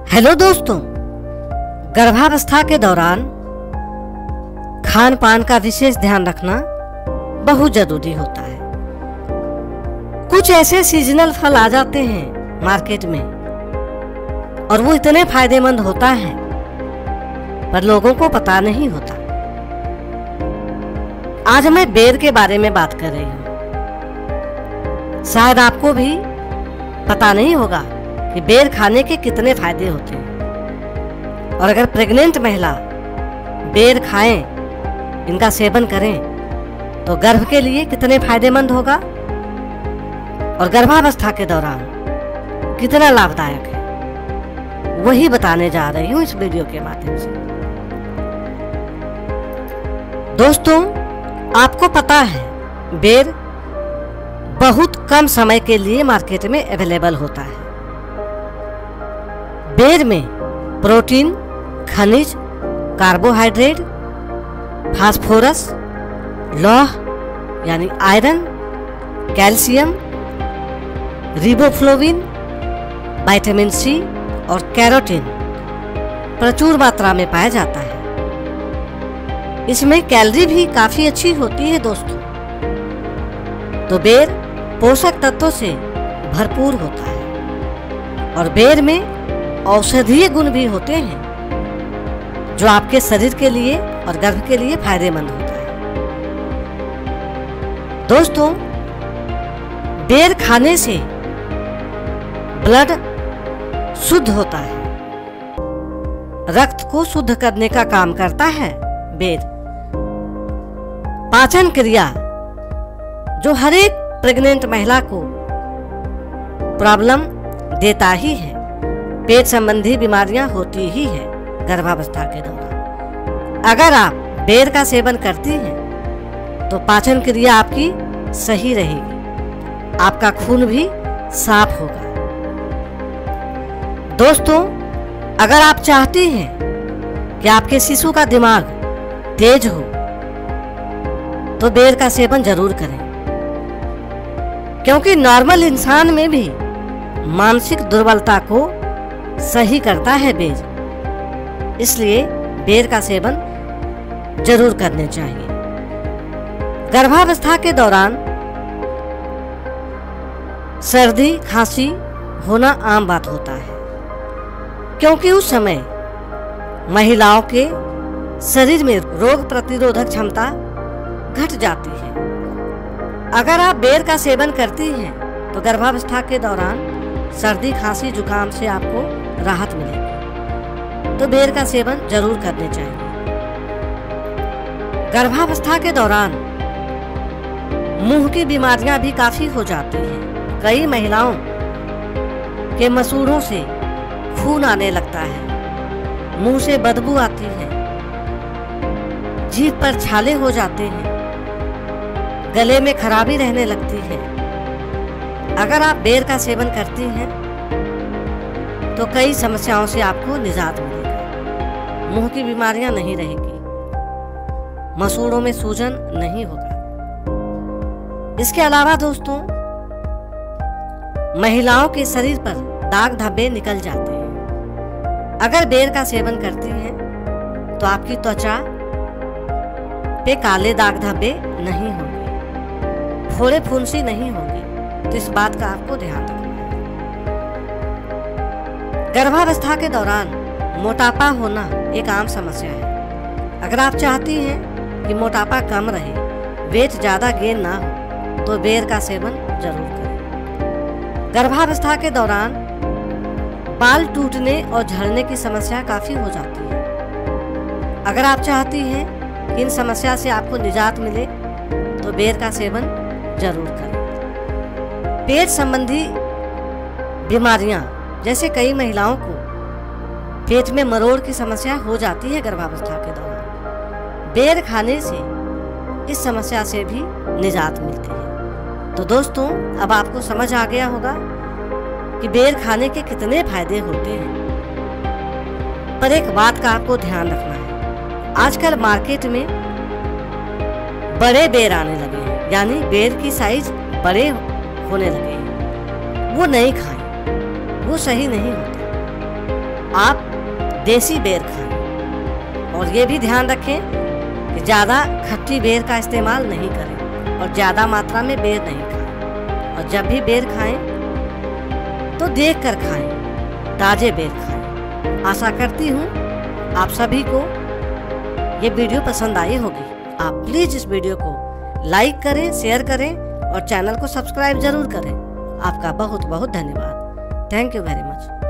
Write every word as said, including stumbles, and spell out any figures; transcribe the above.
Hello दोस्तों, गर्भावस्था के दौरान खान पान का विशेष ध्यान रखना बहुत जरूरी होता है। कुछ ऐसे सीजनल फल आ जाते हैं मार्केट में और वो इतने फायदेमंद होता है पर लोगों को पता नहीं होता। आज मैं बेर के बारे में बात कर रही हूँ। शायद आपको भी पता नहीं होगा कि बेर खाने के कितने फायदे होते हैं और अगर प्रेग्नेंट महिला बेर खाएं, इनका सेवन करें तो गर्भ के लिए कितने फायदेमंद होगा और गर्भावस्था के दौरान कितना लाभदायक है, वही बताने जा रही हूँ इस वीडियो के माध्यम से। दोस्तों, आपको पता है बेर बहुत कम समय के लिए मार्केट में अवेलेबल होता है। बेर में प्रोटीन, खनिज, कार्बोहाइड्रेट, फास्फोरस, लौह यानी iron, calcium, riboflavin, vitamin C और कैरोटीन प्रचुर मात्रा में पाया जाता है। इसमें कैलोरी भी काफी अच्छी होती है दोस्तों। तो बेर पोषक तत्वों से भरपूर होता है और बेर में औषधीय गुण भी होते हैं जो आपके शरीर के लिए और गर्भ के लिए फायदेमंद होता है। दोस्तों, बेर खाने से ब्लड शुद्ध होता है, रक्त को शुद्ध करने का काम करता है बेर। पाचन क्रिया जो हर एक प्रेग्नेंट महिला को प्रॉब्लम देता ही है, पेट संबंधी बीमारियां होती ही है गर्भावस्था के दौरान। अगर आप बेर का सेवन करती हैं तो पाचन क्रिया आपकी सही रहेगी, आपका खून भी साफ होगा। दोस्तों, अगर आप चाहती हैं कि आपके शिशु का दिमाग तेज हो तो बेर का सेवन जरूर करें, क्योंकि नॉर्मल इंसान में भी मानसिक दुर्बलता को सही करता है बेर। इसलिए बेर का सेवन जरूर करने चाहिए। गर्भावस्था के दौरान सर्दी खांसी होना आम बात होता है, क्योंकि उस समय महिलाओं के शरीर में रोग प्रतिरोधक क्षमता घट जाती है। अगर आप बेर का सेवन करती हैं तो गर्भावस्था के दौरान सर्दी खांसी जुकाम से आपको राहत मिलेगी। तो बेर का सेवन जरूर करने चाहिए। गर्भावस्था के दौरान मुंह की बीमारियां भी काफी हो जाती हैं। कई महिलाओं के मसूड़ों से खून आने लगता है, मुंह से बदबू आती है, जीभ पर छाले हो जाते हैं, गले में खराबी रहने लगती है। अगर आप बेर का सेवन करती हैं तो कई समस्याओं से आपको निजात मिलेगी। मुंह की बीमारियां नहीं रहेगी, मसूड़ों में सूजन नहीं होगा। इसके अलावा दोस्तों, महिलाओं के शरीर पर दाग धब्बे निकल जाते हैं। अगर बेर का सेवन करती हैं तो आपकी त्वचा पे काले दाग धब्बे नहीं होंगे, फोड़े फुंसी नहीं होंगी। तो इस बात का आपको ध्यान रखना है। गर्भावस्था के दौरान मोटापा होना एक आम समस्या है। अगर आप चाहती हैं कि मोटापा कम रहे, वेट ज्यादा गेन ना हो, तो बेर का सेवन जरूर करें। गर्भावस्था के दौरान बाल टूटने और झड़ने की समस्या काफी हो जाती है। अगर आप चाहती हैं कि इन समस्या से आपको निजात मिले तो बेर का सेवन जरूर करें। पेट संबंधी बीमारियां, जैसे कई महिलाओं को पेट में मरोड़ की समस्या हो जाती है गर्भावस्था के दौरान, बेर खाने से इस समस्या से भी निजात मिलती है। तो दोस्तों, अब आपको समझ आ गया होगा कि बेर खाने के कितने फायदे होते हैं। पर एक बात का आपको ध्यान रखना है, आजकल मार्केट में बड़े बेर आने लगे हैं, यानी बेर की साइज बड़े होने लगे हैं। वो नहीं खाएं, वो सही नहीं होता। आप देसी बेर खाएं। और ये भी ध्यान रखें कि ज़्यादा खट्टी बेर का इस्तेमाल नहीं करें और ज़्यादा मात्रा में बेर नहीं खाएं। और जब भी बेर खाएं तो देख कर खाएं, ताज़े बेर खाएं। आशा करती हूँ आप सभी को ये वीडियो पसंद आई होगी। आप प्लीज़ इस वीडियो को लाइक करें, शेयर करें और चैनल को सब्सक्राइब ज़रूर करें। आपका बहुत बहुत धन्यवाद। Thank you very much.